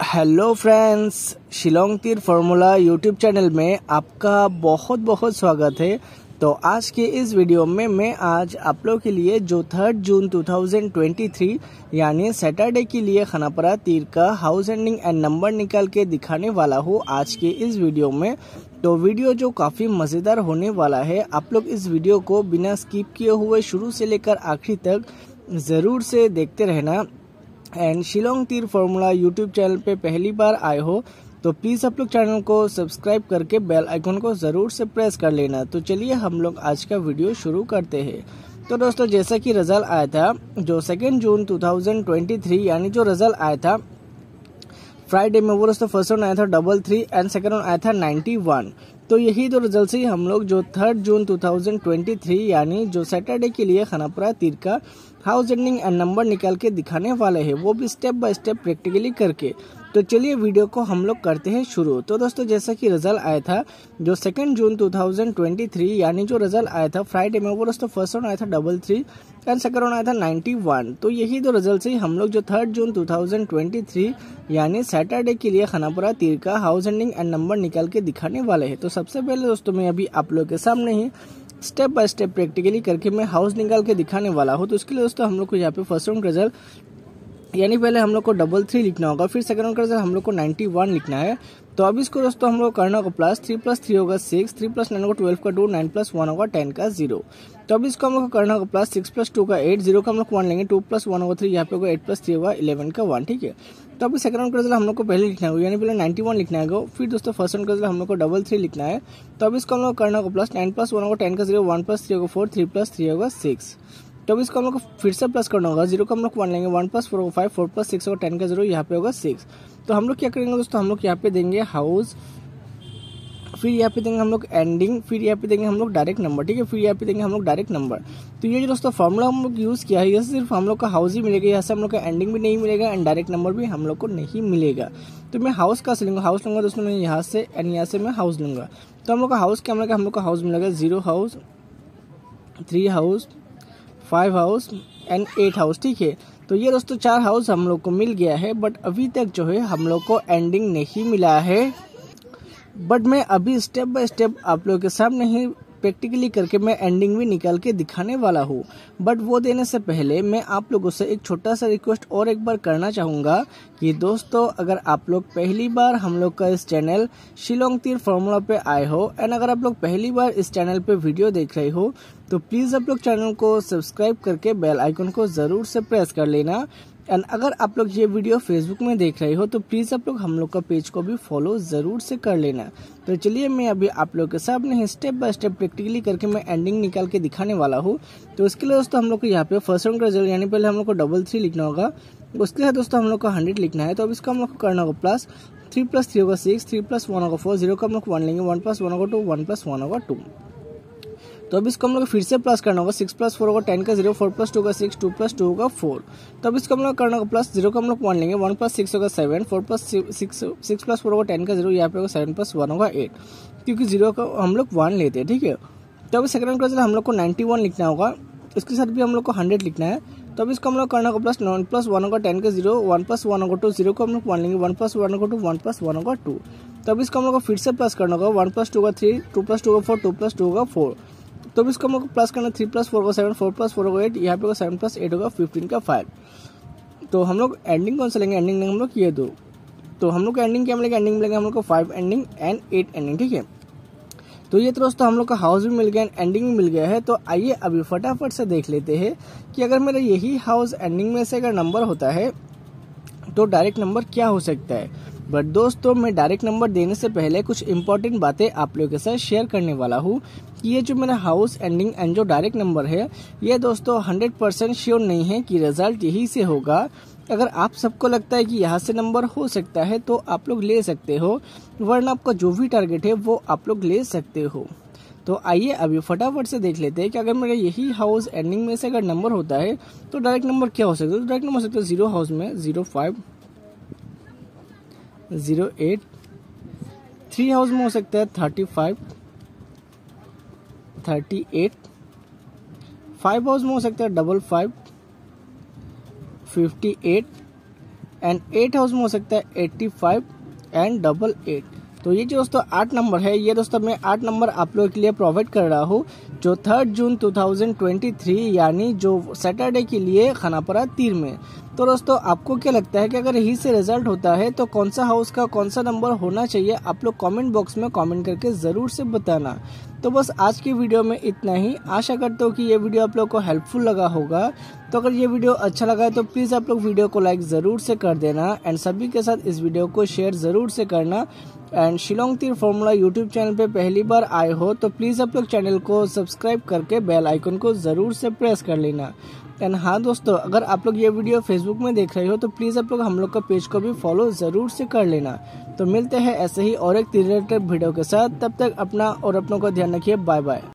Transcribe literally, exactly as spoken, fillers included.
Hello friends, Shillong तीर formula YouTube channel में आपका बहुत बहुत स्वागत है। तो आज के इस वीडियो में मैं आज आप लोग के लिए जो थर्ड जून दो हज़ार तेईस यानी सैटरडे के लिए खानापारा तीर का हाउस एंडिंग एंड नंबर निकाल के दिखाने वाला हूँ आज के इस वीडियो में। तो वीडियो जो काफ़ी मज़ेदार होने वाला है, आप लोग इस वीडियो को बिना स्किप किए हुए शुरू से लेकर आखिरी तक ज़रूर से देखते रहना। एंड शिलोंग तीर फार्मूला यूट्यूब चैनल पे पहली बार आए हो तो प्लीज़ आप लोग चैनल को सब्सक्राइब करके बेल आइकन को ज़रूर से प्रेस कर लेना। तो चलिए हम लोग आज का वीडियो शुरू करते हैं। तो दोस्तों, जैसा कि रिजल्ट आया था जो सेकेंड जून दो हज़ार तेईस यानी जो रिजल्ट आया था फ्राइडे में, वो दोस्तों फर्स्ट राउंड आया था double three and second round आया था नाइन्टी वन। तो यही दो रिजल्ट से हम लोग जो थर्ड जून दो हज़ार तेईस यानी जो सैटरडे के लिए खानापारा तीर का हाउस एंडिंग एंड नंबर निकाल के दिखाने वाले हैं, वो भी स्टेप बाय स्टेप प्रैक्टिकली करके। तो चलिए वीडियो को हम लोग करते हैं शुरू। तो दोस्तों, जैसा कि रिजल्ट आया था जो सेकेंड जून दो हज़ार तेईस यानी जो रिजल्ट आया था फ्राइडे में, वो दोस्तों फर्स्ट राउंड आया था double three and second round आया था नाइन्टी वन। तो यही दो रिजल्ट से हम लोग जो थर्ड जून दो हज़ार तेईस यानी सैटरडे के लिए खानापारा तीर का हाउस एंडिंग एंड नंबर निकाल के दिखाने वाले हैं। तो सबसे पहले दोस्तों, मैं अभी आप लोग के सामने ही स्टेप बाय स्टेप प्रैक्टिकली करके मैं हाउस निकाल के दिखाने वाला हूँ। तो उसके लिए दोस्तों हम लोग को यहाँ पे फर्स्ट राउंड रिजल्ट यानी पहले हम लोग को डबल थ्री लिखना होगा, फिर सेकंड राउंड का रिजल्ट हम लोग को नाइन्टी वन लिखना है। तो अब इसको दोस्तों हम लोग करना होगा प्लस थ्री प्लस थ्री होगा सिक्स, थ्री प्लस नाइन होगा ट्वेल्व का टू, नाइन प्लस वन होगा टेन का जीरो। तो अब इसको हम लोग को करना होगा प्लस सिक्स प्लस टू का एट, जीरो का हम लोग वन लेंगे, टू प्लस वन होगा थ्री, यहाँ पे होगा एट प्लस थ्री होगा इलेवन का वन। ठीक है। तो अभी सेकंड राउंड का रिजल्ट हम लोग को पहले लिखना होगा, यानी पहले नाइन्टी वन लिखना है, फिर दोस्तों फर्स्ट राउंड का रिजल्ट हम लोग को डबल थ्री लिखना है। तो अब इसको हम लोग करना होगा प्लस नाइन प्लस वन होगा टेन का जीरो, वन प्लस थ्री होगा फोर, थ्री प्लस थ्री होगा सिक्स। तो अब इसको हम लोग को फिर से प्लस करना होगा, जीरो का हम लोग वन लेंगे, वन प्लस फोर होगा फाइव, फोर प्लस सिक्स होगा टेन का जीरो, यहाँ पे होगा सिक्स। तो हम लोग क्या करेंगे दोस्तों, हम लोग यहाँ पे देंगे हाउस, फिर यहाँ पे देंगे हम लोग एंडिंग, फिर यहाँ पे देंगे हम लोग डायरेक्ट नंबर। ठीक है, फिर यहाँ पे देंगे हम लोग डायरेक्ट नंबर। तो ये जो दोस्तों फॉर्मूला हम लोग यूज़ किया है, ये सिर्फ हम लोग का हाउस ही मिलेगा, यहाँ से हम लोग का एंडिंग भी नहीं मिलेगा एंड डायरेक्ट नंबर भी हम लोग को नहीं मिलेगा। तो मैं हाउस का से लूँगा, हाउस लूँगा दोस्तों मैं यहाँ से एंड यहाँ से मैं हाउस लूँगा। तो हम लोग का हाउस क्या मिलेगा, हम लोग का हाउस मिलेगा zero house, three house, five house and eight house. ठीक है। तो ये दोस्तों चार हाउस हम लोग को मिल गया है, बट अभी तक जो है हम लोग को एंडिंग नहीं मिला है। बट मैं अभी स्टेप बाय स्टेप आप लोगों के सामने ही प्रैक्टिकली करके मैं एंडिंग भी निकाल के दिखाने वाला हूँ। बट वो देने से पहले मैं आप लोगों से एक छोटा सा रिक्वेस्ट और एक बार करना चाहूँगा कि दोस्तों, अगर आप लोग पहली बार हम लोग का इस चैनल शिलोंग तीर फार्मूला पे आए हो एंड अगर आप लोग पहली बार इस चैनल पे वीडियो देख रहे हो तो प्लीज़ आप लोग चैनल को सब्सक्राइब करके बेल आइकन को ज़रूर से प्रेस कर लेना। एंड अगर आप लोग ये वीडियो फेसबुक में देख रहे हो तो प्लीज़ आप लोग हम लोग का पेज को भी फॉलो ज़रूर से कर लेना। तो चलिए मैं अभी आप लोग के सामने स्टेप बाय स्टेप प्रैक्टिकली करके मैं एंडिंग निकाल के दिखाने वाला हूँ। तो इसके लिए दोस्तों हम लोग को यहाँ पे फर्स्ट राउंड का रिजल्ट यानी पहले हम लोग को डबल थ्री लिखना होगा, उसके बाद दोस्तों हम लोग को हंड्रेड लिखना है। तो अब इसको हम लोग को करना होगा प्लस थ्री प्लस थ्री होगा सिक्स, थ्री प्लस वन होगा फोर, जीरो का हम लोग वन लेंगे, वन प्लस वन होगा टू, वन प्लस वन होगा टू। तो अब इसको हम लोग फिर से प्लस करना होगा, सिक्स प्लस फोर होगा टेन का जीरो, फोर प्लस टू का सिक्स, टू प्लस टू होगा फोर। तो अब इसको हम लोग करना होगा प्लस जीरो का हम लोग वन लेंगे, वन प्लस सिक्स होगा seven, four plus six, six plus four होगा टेन का जीरो, यहाँ पे होगा सेवन प्लस वन होगा एट, क्योंकि जीरो का हम लोग वन लेते हैं। ठीक है। तो अब सेकंड क्लास हम लोग को नाइन्टी वन लिखना होगा, इसके साथ भी हम लोग को हंड्रेड लिखना है। तो अब इसको हम लोग करना होगा प्लस वन प्लस वन होगा टेन का जीरो, वन प्लस वन होगा टू, जीरो को हम लोग वन लेंगे, वन प्लस वन होगा टू, वन प्लस वन होगा टू। तो अब इसको हम लोग को फिर से प्लस करना होगा, वन प्लस टू का थ्री, टू प्लस टू का फोर, टू प्लस टू होगा फोर। तो अब इसको हम लोग प्लस करना, थ्री प्लस फोर होगा सेवन, फोर प्लस फोर होगा एट, यहाँ पे होगा सेवन प्लस एट होगा फिफ्टीन का फाइव। तो हम लोग एंडिंग कौन सा लेंगे, एंडिंग लेंगे हम लोग ये दो। तो हम लोग को एंडिंग क्या मिलेगा, एंडिंग मिलेगा हम लोग को five ending and eight ending. ठीक है। तो ये तो दोस्तों हम लोग का हाउस भी मिल गया एंड एंडिंग भी मिल गया है। तो आइए अभी फटाफट से देख लेते हैं कि अगर मेरा यही हाउस एंडिंग में से अगर नंबर होता है तो डायरेक्ट नंबर क्या हो सकता है। बट दोस्तों, मैं डायरेक्ट नंबर देने से पहले कुछ इंपॉर्टेंट बातें आप लोगों के साथ शेयर करने वाला हूँ कि ये जो मेरा हाउस एंडिंग एंड जो डायरेक्ट नंबर है, ये दोस्तों हंड्रेड परसेंट श्योर नहीं है कि रिजल्ट यही से होगा। अगर आप सबको लगता है कि यहाँ से नंबर हो सकता है तो आप लोग ले सकते हो, वरना आपका जो भी टारगेट है वो आप लोग ले सकते हो। तो आइए अभी फटाफट से देख लेते हैं कि अगर मेरा यही हाउस एंडिंग में से अगर नंबर होता है तो डायरेक्ट नंबर क्या हो सकता है। तो डायरेक्ट नंबर हो सकता है जीरो हाउस में zero five, zero eight, three house में हो सकता है thirty five, thirty eight, five house में हो सकता है double five, fifty eight and eight house में हो सकता है eighty five and double eight. तो ये जो दोस्तों आठ नंबर है, ये दोस्तों मैं आठ नंबर आप लोगों के लिए प्रोवाइड कर रहा हूँ, जो third June two thousand twenty three यानी जो सैटरडे के लिए खानापारा तीर में। तो दोस्तों आपको क्या लगता है कि अगर यही से रिजल्ट होता है तो कौन सा हाउस का कौन सा नंबर होना चाहिए, आप लोग कमेंट बॉक्स में कमेंट करके जरूर से बताना। तो बस आज की वीडियो में इतना ही। आशा करता हूँ कि ये वीडियो आप लोग को हेल्पफुल लगा होगा। तो अगर ये वीडियो अच्छा लगा है तो प्लीज आप लोग वीडियो को लाइक जरूर से कर देना एंड सभी के साथ इस वीडियो को शेयर जरूर से करना। एंड शिलोंग तीर फॉर्मूला यूट्यूब चैनल पे पहली बार आए हो तो प्लीज आप लोग चैनल को सब्सक्राइब करके बेल आइकन को जरूर से प्रेस कर लेना। एंड हाँ दोस्तों, अगर आप लोग ये वीडियो फेसबुक में देख रहे हो तो प्लीज आप लोग हम लोग का पेज को भी फॉलो जरूर से कर लेना। तो मिलते हैं ऐसे ही और एक रिलेटेड वीडियो के साथ, तब तक अपना और अपनों का ध्यान रखिए। Bye bye.